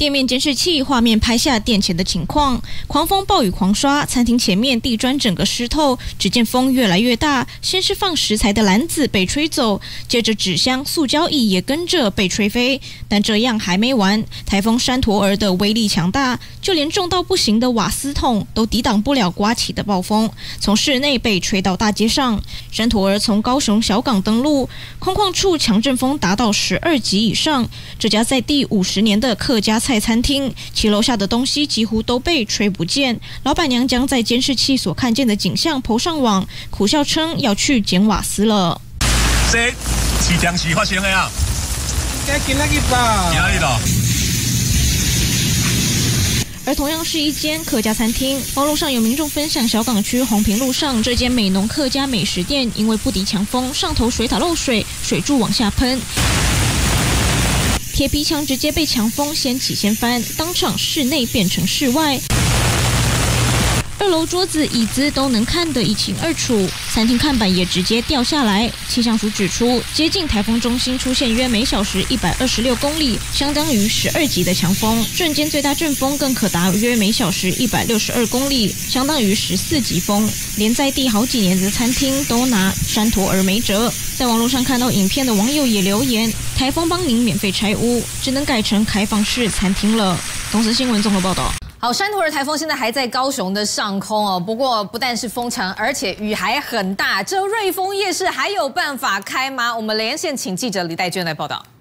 店面监视器画面拍下店前的情况，狂风暴雨狂刷，餐厅前面地砖整个湿透。只见风越来越大，先是放食材的篮子被吹走，接着纸箱、塑胶椅也跟着被吹飞。但这样还没完，台风山陀儿的威力强大，就连重到不行的瓦斯桶都抵挡不了刮起的暴风，从室内被吹到大街上。山陀儿从高雄小港登陆，空旷处强阵风达到12级以上。这家在地50年的客家菜餐厅，其楼下的东西几乎都被吹不见。老板娘将在监视器所看见的景象PO上网，苦笑称要去捡瓦斯了。 这是当时发生的啊？ 应该今仔日吧？ 今仔日咯。 而同样是一间客家餐厅，网络上有民众分享小港区红坪路上这间美浓客家美食店，因为不敌强风，上头水塔漏水，水柱往下喷。铁皮墙直接被强风掀起掀翻，当场室内变成室外。2楼桌子、椅子都能看得一清二楚，餐厅看板也直接掉下来。气象署指出，接近台风中心出现约每小时126公里，相当于12级的强风，瞬间最大阵风更可达约每小时162公里，相当于14级风。连在地好几年的餐厅都拿山陀儿没辙。在网络上看到影片的网友也留言，台风帮您免费拆屋，只能改成开放式餐厅了。同时新闻综合报道。 好，山陀儿台风现在还在高雄的上空哦，不过不但是风强，而且雨还很大。这瑞丰夜市还有办法开吗？我们连线请记者李代娟来报道。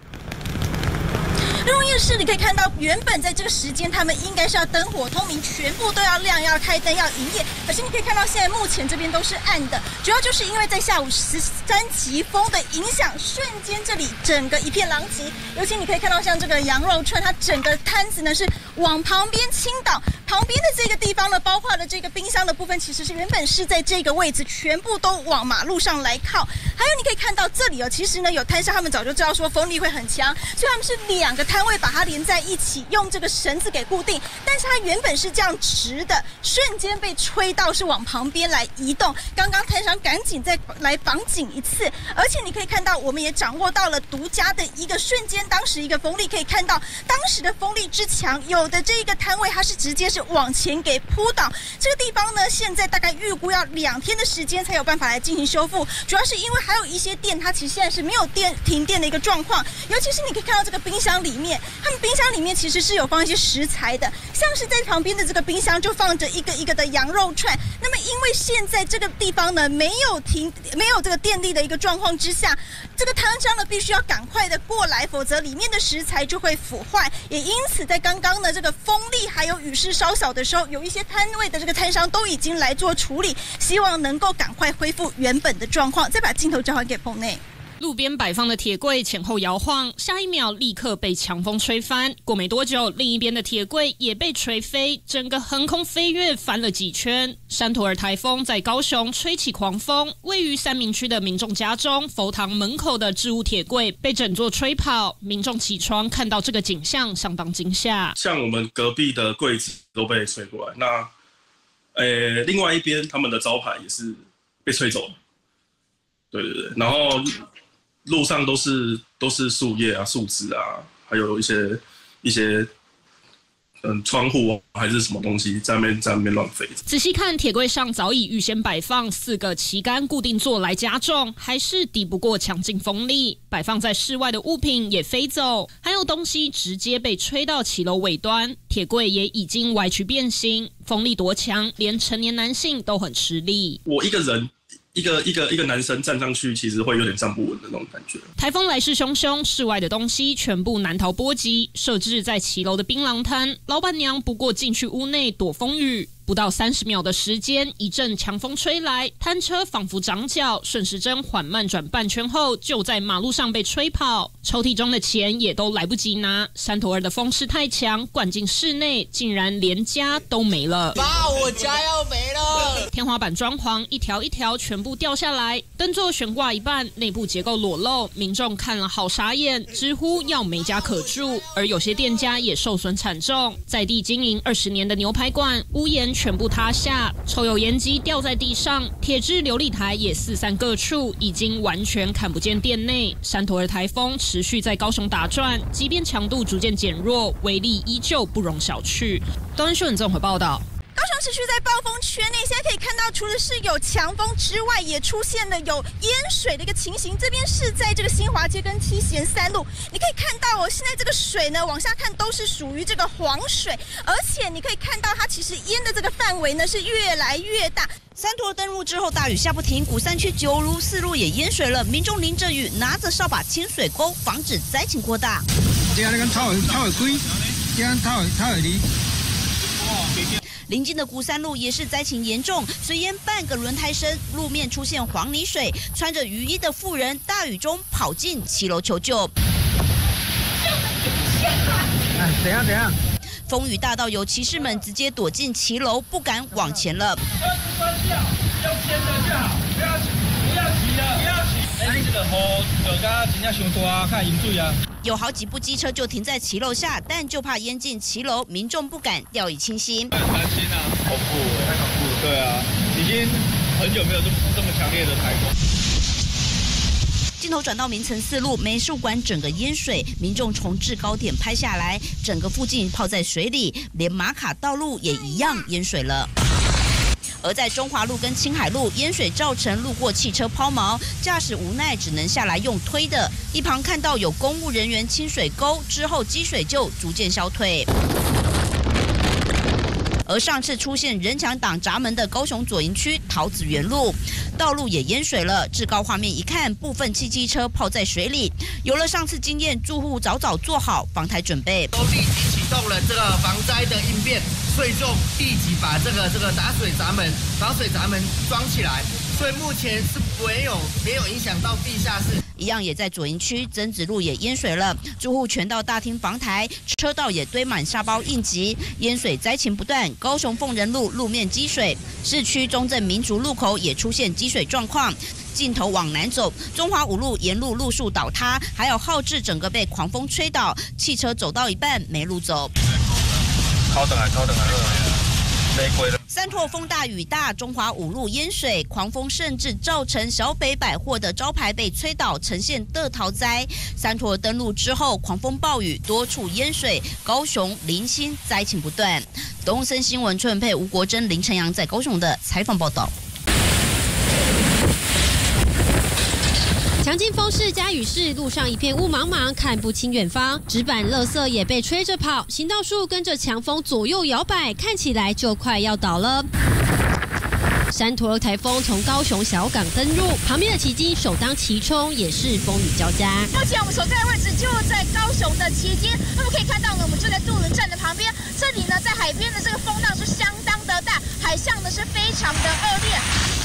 瑞丰夜市你可以看到，原本在这个时间，他们应该是要灯火通明，全部都要亮，要开灯，要营业。可是你可以看到，现在目前这边都是暗的，主要就是因为在下午13级风的影响，瞬间这里整个一片狼藉。尤其你可以看到，像这个羊肉串，它整个摊子呢是往旁边倾倒，旁边的这个地方呢，包括了这个冰箱的部分，其实是原本是在这个位置，全部都往马路上来靠。还有你可以看到这里哦，其实呢有摊商他们早就知道说风力会很强，所以他们是2个摊位把它连在一起，用这个绳子给固定。但是它原本是这样直的，瞬间被吹到是往旁边来移动。刚刚摊商赶紧再来绑紧一次，而且你可以看到，我们也掌握到了独家的一个瞬间，当时一个风力可以看到，当时的风力之强，有的这个摊位它是直接是往前给扑倒。这个地方呢，现在大概预估要2天的时间才有办法来进行修复，主要是因为还有一些店它其实现在是没有停电的一个状况，尤其是你可以看到这个冰箱里面，他们冰箱里面其实是有放一些食材的，像是在旁边的这个冰箱就放着一个一个的羊肉串。那么因为现在这个地方呢没有这个电力的一个状况之下，这个摊商呢必须要赶快的过来，否则里面的食材就会腐坏。也因此在刚刚呢这个风力还有雨势稍小的时候，有一些摊位的这个摊商都已经来做处理，希望能够赶快恢复原本的状况。再把镜头交还给棚内。 路边摆放的铁柜前后摇晃，下一秒立刻被强风吹翻。过没多久，另一边的铁柜也被吹飞，整个横空飞跃，翻了几圈。山陀儿台风在高雄吹起狂风，位于三民区的民众家中佛堂门口的置物铁柜被整座吹跑，民众起床看到这个景象，相当惊吓。 像我们隔壁的柜子都被吹过来，那另外一边他们的招牌也是被吹走了。对，然后路上都是树叶啊、树枝啊，还有一些窗户还是什么东西在那边乱飞。 仔细看，铁柜上早已预先摆放4个旗杆固定座来加重，还是抵不过强劲风力。摆放在室外的物品也飞走，还有东西直接被吹到骑楼尾端，铁柜也已经歪曲变形。风力多强，连成年男性都很吃力。 我一个人。一个男生站上去，其实会有点站不稳的那种感觉。 台风来势汹汹，室外的东西全部难逃波及。设置在骑楼的槟榔摊，老板娘不过进去屋内躲风雨。不到30秒的时间，一阵强风吹来，摊车仿佛长脚，顺时针缓慢转半圈后，就在马路上被吹跑。抽屉中的钱也都来不及拿。山陀儿的风势太强，灌进室内，竟然连家都没了。 把我我家要没了！ 天花板装潢一条一条全部掉下来，灯座悬挂一半，内部结构裸露，民众看了好傻眼，直呼要没家可住。而有些店家也受损惨重，在地经营20年的牛排馆，屋檐全部塌下，抽油烟机掉在地上，铁质流理台也四散各处，已经完全看不见店内。山陀儿台风持续在高雄打转，即便强度逐渐减弱，威力依旧不容小觑。东安新闻综合报道。 高雄持续在暴风圈内，现在可以看到，除了是有强风之外，也出现了有淹水的一个情形。这边是在这个新华街跟七贤三路，你可以看到现在这个水呢，往下看都是属于这个黄水，而且你可以看到它其实淹的这个范围呢是越来越大。三陀登陆之后，大雨下不停，鼓山区9如4路也淹水了，民众淋着雨，拿着扫把清水沟，防止灾情扩大。临近的鼓山路也是灾情严重，水淹半个轮胎深，路面出现黄泥水，穿着雨衣的妇人大雨中跑进骑楼求救。 怎样？ 风雨大到有骑士们直接躲进骑楼，不敢往前了。 用牵的就好，不要骑了。这个雨落到真正伤大，较淹水啊。 有好几部机车就停在骑楼下，但就怕淹进骑楼，民众不敢掉以轻心。 很担心啊，恐怖，太恐怖了。对啊，已经很久没有这么强烈的台风。 镜头转到明城4路美术馆，整个淹水，民众从制高点拍下来，整个附近泡在水里，连马卡道路也一样淹水了。而在中华路跟青海路淹水造成路过汽车抛锚，驾驶无奈只能下来用推的。一旁看到有公务人员清水沟之后，积水就逐渐消退。而上次出现人墙挡闸门的高雄左营区桃子园路，道路也淹水了。至高画面一看，部分汽机车泡在水里。有了上次经验，住户早做好防台准备， 都立即启动了这个防灾的应变，所以就立即把这个打水闸门、防水闸门装起来。所以目前是没有影响到地下室。 一样也在左营区曾子路也淹水了，住户全到大厅防台，车道也堆满沙包应急，淹水灾情不断。高雄凤仁路路面积水，市区中正民族路口也出现积水状况。镜头往南走，中华5路沿路路树倒塌，还有浩志整个被狂风吹倒，汽车走到一半没路走。 靠等来，没鬼了。 三拓风大雨大，中华5路淹水，狂风甚至造成小北百货的招牌被吹倒，呈现的逃灾。三拓登陆之后，狂风暴雨，多处淹水，高雄零星灾情不断。东森新闻崔文佩、吴国珍、林晨阳在高雄的采访报道。 强劲风势加雨势，路上一片雾茫茫，看不清远方。纸板、垃圾也被吹着跑，行道树跟着强风左右摇摆，看起来就快要倒了。山陀儿台风从高雄小港登陆，旁边的旗津首当其冲，也是风雨交加。 目前我们所在的位置就在高雄的旗津，那么可以看到呢，我们就在渡轮站的旁边，这里呢在海边的这个风浪是相当的大，海象呢是非常的恶劣。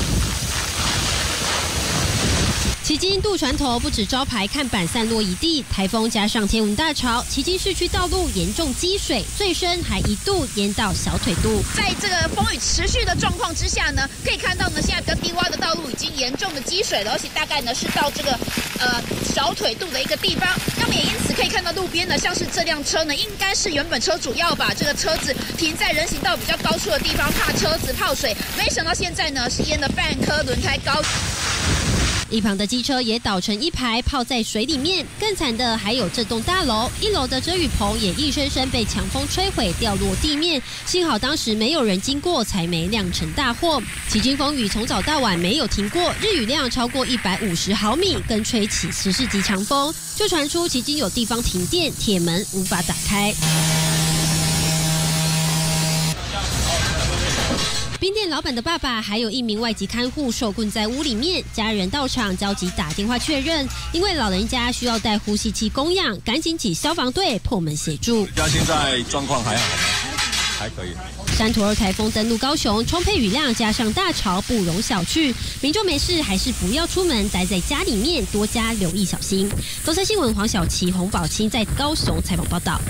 旗津渡船头不止招牌看板散落一地，台风加上天文大潮，旗津市区道路严重积水，最深还一度淹到小腿肚。 在这个风雨持续的状况之下呢，可以看到呢，现在比较低洼的道路已经严重的积水了，而且大概呢是到这个小腿肚的一个地方。那么也因此可以看到路边呢，像是这辆车呢，应该是原本车主要把这个车子停在人行道比较高处的地方，怕车子泡水，没想到现在呢是淹了半颗轮胎高。 一旁的机车也倒成一排，泡在水里面。更惨的还有这栋大楼，1楼的遮雨棚也硬生生被强风吹毁，掉落地面。幸好当时没有人经过，才没酿成大祸。旗津风雨从早到晚没有停过，日雨量超过150毫米，更吹起14级强风，就传出旗津有地方停电，铁门无法打开。冰店老板的爸爸还有一名外籍看护受困在屋里面，家人到场焦急打电话确认，因为老人家需要带呼吸器供氧，赶紧请消防队破门协助。 家现在状况还好吗？还可以。 山陀儿台风登陆高雄，充沛雨量加上大潮，不容小觑。民众没事还是不要出门，待在家里面，多加留意小心。东森新闻黄小琪、洪宝清在高雄采访报道。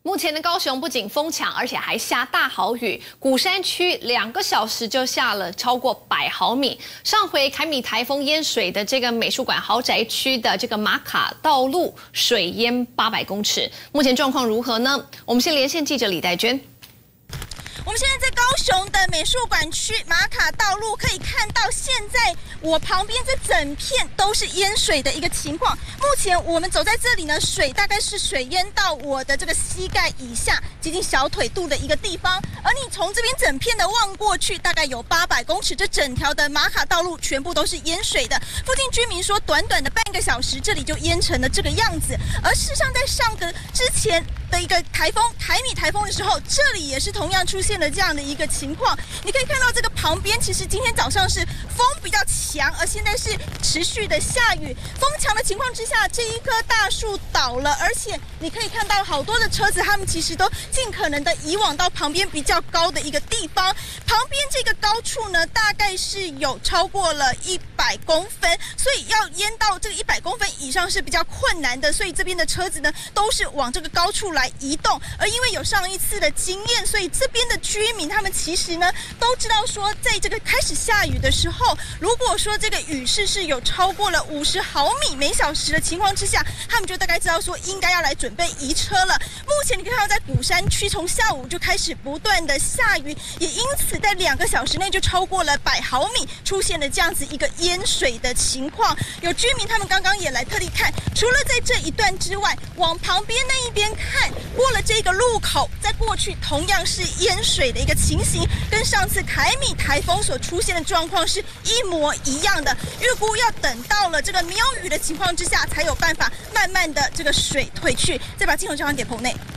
目前的高雄不仅风强，而且还下大豪雨。鼓山区2个小时就下了超过100毫米。上回凯米台风淹水的这个美术馆豪宅区的这个马卡道路水淹800公尺，目前状况如何呢？我们先连线记者李代娟。 我们现在在高雄的美术馆区马卡道路，可以看到现在我旁边这整片都是淹水的一个情况。目前我们走在这里呢，水大概是水淹到我的这个膝盖以下，接近小腿肚的一个地方。而你从这边整片的望过去，大概有800公尺，这整条的马卡道路全部都是淹水的。附近居民说，短短的半个小时，这里就淹成了这个样子。而事实上，在上个之前的一个台风凯米台风的时候，这里也是同样出现了这样的一个情况。你可以看到这个旁边，其实今天早上是风比较强，而现在是持续的下雨。风强的情况之下，这一棵大树倒了，而且你可以看到好多的车子，他们其实都尽可能的移往到旁边比较高的一个地方。旁边这个高处呢，大概是有超过了100公分，所以要淹到这个100公分以上是比较困难的。所以这边的车子呢，都是往这个高处来移动。而因为有上一次的经验，所以这边的居民他们其实呢都知道说，在这个开始下雨的时候，如果说这个雨势是有超过了50毫米每小时的情况之下，他们就大概知道说应该要来准备移车了。目前你可以看到，在鼓山区从下午就开始不断的下雨，也因此在2个小时内就超过了100毫米，出现了这样子一个淹水的情况。有居民他们刚刚也来特地看，除了在这一段之外，往旁边那一边看，过了这个路口，在过去同样是淹水的一个情形，跟上次凯米台风所出现的状况是一模一样的。预估要等到了这个没有雨的情况之下，才有办法慢慢的这个水退去。再把镜头交还给棚内。